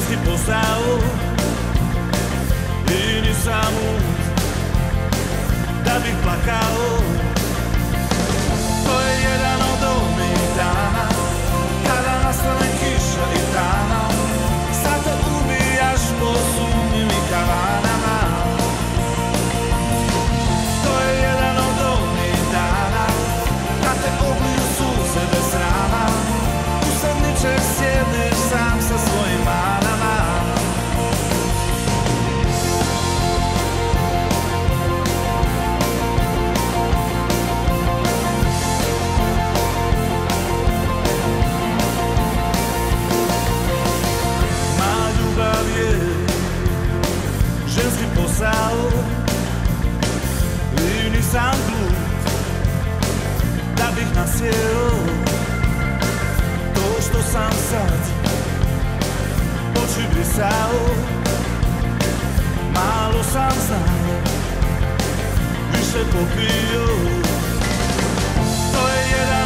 ženski posao i nisam lud da bih plakao. To je jedan od onih dana kada nastane kiša i tama, sad te ubijaš po sumnjim i kavanama. To je jedan od onih dana kad te obliju suze bez srama, usred ničeg sjediš sam sa svojim manama. Ženski posao i nisam glup da bih nasjeo to što sam sad oči brisao. Malo sam znao, više popio. To je jedan